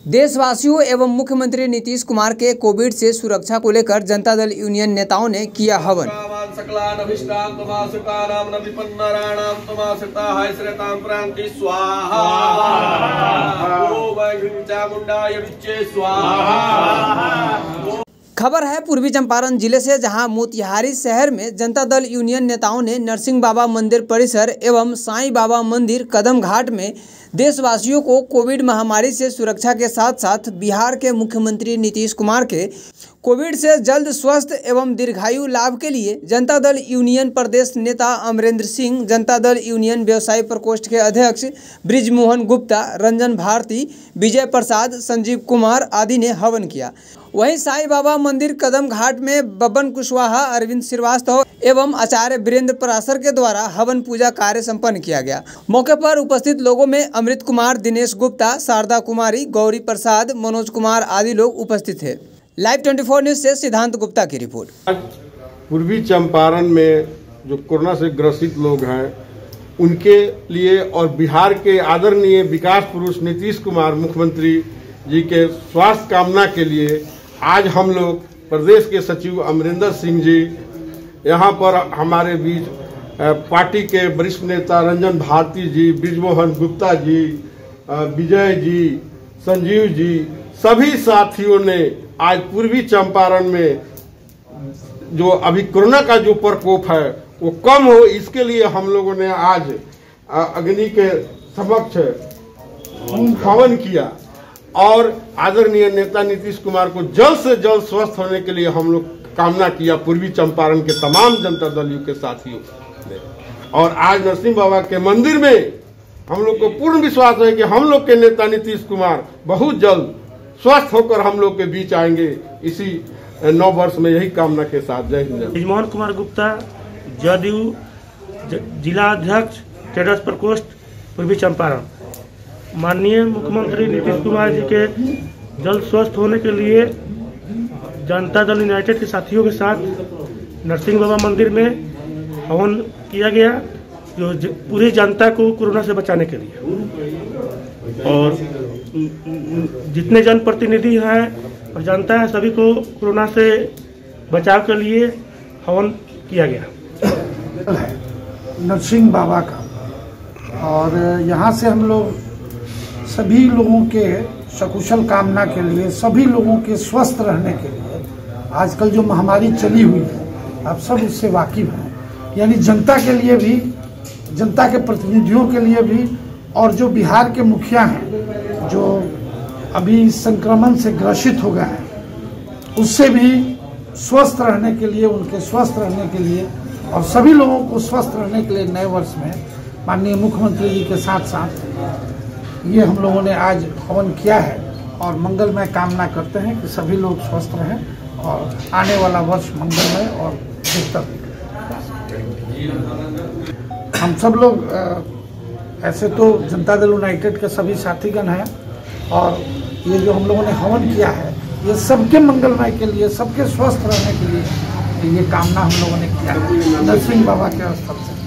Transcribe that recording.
देशवासियों एवं मुख्यमंत्री नीतीश कुमार के कोविड से सुरक्षा को लेकर जनता दल यूनियन नेताओं ने किया हवन। खबर है पूर्वी चंपारण जिले से, जहां मोतिहारी शहर में जनता दल यूनियन नेताओं ने नरसिंह बाबा मंदिर परिसर एवं साईं बाबा मंदिर कदम घाट में देशवासियों को कोविड महामारी से सुरक्षा के साथ साथ बिहार के मुख्यमंत्री नीतीश कुमार के कोविड से जल्द स्वस्थ एवं दीर्घायु लाभ के लिए जनता दल यूनियन प्रदेश नेता अमरेंद्र सिंह, जनता दल यूनियन व्यवसायी प्रकोष्ठ के अध्यक्ष ब्रिजमोहन गुप्ता, रंजन भारती, विजय प्रसाद, संजीव कुमार आदि ने हवन किया। वहीं साईं बाबा मंदिर कदम घाट में बबन कुशवाहा, अरविंद श्रीवास्तव एवं आचार्य वीरेंद्र पराशर के द्वारा हवन पूजा कार्य संपन्न किया गया। मौके पर उपस्थित लोगों में अमृत कुमार, दिनेश गुप्ता, शारदा कुमारी, गौरी प्रसाद, मनोज कुमार आदि लोग उपस्थित थे। लाइव 24 न्यूज से सिद्धांत गुप्ता की रिपोर्ट। आज पूर्वी चंपारण में जो कोरोना से ग्रसित लोग हैं उनके लिए और बिहार के आदरणीय विकास पुरुष नीतीश कुमार मुख्यमंत्री जी के स्वास्थ्य कामना के लिए आज हम लोग प्रदेश के सचिव अमरेंद्र सिंह जी, यहाँ पर हमारे बीच पार्टी के वरिष्ठ नेता रंजन भारती जी, ब्रिजमोहन गुप्ता जी, विजय जी, संजीव जी, सभी साथियों ने आज पूर्वी चंपारण में जो अभी कोरोना का जो प्रकोप है वो कम हो, इसके लिए हम लोगों ने आज अग्नि के समक्ष हवन किया और आदरणीय नेता नीतीश कुमार को जल्द से जल्द स्वस्थ होने के लिए हम लोग कामना किया पूर्वी चंपारण के तमाम जनता दल के साथियों ने। और आज नरसिंह बाबा के मंदिर में हम लोग को पूर्ण विश्वास है कि हम लोग के नेता नीतीश कुमार बहुत जल्द स्वस्थ होकर हम लोग के बीच आएंगे। इसी 9 वर्ष में यही कामना के साथ जय हिंद। ब्रिजमोहन कुमार गुप्ता, जदयू जिला अध्यक्ष, ट्रेडर्स प्रकोष्ठ, पूर्वी चंपारण। माननीय मुख्यमंत्री नीतीश कुमार जी के जल्द स्वस्थ होने के लिए जनता दल यूनाइटेड के साथियों के साथ नरसिंह बाबा मंदिर में हवन किया गया, जो पूरी जनता को कोरोना से बचाने के लिए। और जितने जनप्रतिनिधि हैं और जनता है सभी को कोरोना से बचाव के लिए हवन किया गया। नरसिंह बाबा का, और यहाँ से हम लोग सभी लोगों के सकुशल कामना के लिए, सभी लोगों के स्वस्थ रहने के लिए, आजकल जो महामारी चली हुई है आप सब उससे वाकिफ हैं, यानी जनता के लिए भी, जनता के प्रतिनिधियों के लिए भी, और जो बिहार के मुखिया हैं जो अभी संक्रमण से ग्रसित हो गए हैं उससे भी स्वस्थ रहने के लिए, उनके स्वस्थ रहने के लिए और सभी लोगों को स्वस्थ रहने के लिए नए वर्ष में माननीय मुख्यमंत्री जी के साथ साथ ये हम लोगों ने आज हवन किया है और मंगलमय कामना करते हैं कि सभी लोग स्वस्थ रहें और आने वाला वर्ष मंगलमय और बेहतर। हम सब लोग ऐसे तो जनता दल यूनाइटेड के सभी साथीगण हैं और ये जो हम लोगों ने हवन किया है ये सबके मंगलमय के लिए, सबके स्वस्थ रहने के लिए ये कामना हम लोगों ने किया है नरसिंह बाबा के स्थल से।